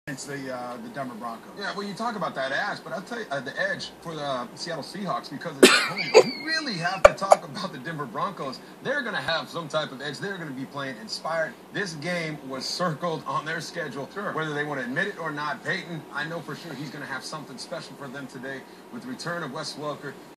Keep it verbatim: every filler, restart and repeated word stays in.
It's the uh, the Denver Broncos. Yeah, well, you talk about that edge, but I'll tell you, uh, the edge for the Seattle Seahawks, because it's at home, you really have to talk about the Denver Broncos. They're going to have some type of edge. They're going to be playing inspired. This game was circled on their schedule, Sure. whether they want to admit it or not. Peyton, I know for sure he's going to have something special for them today with the return of Wes Welker.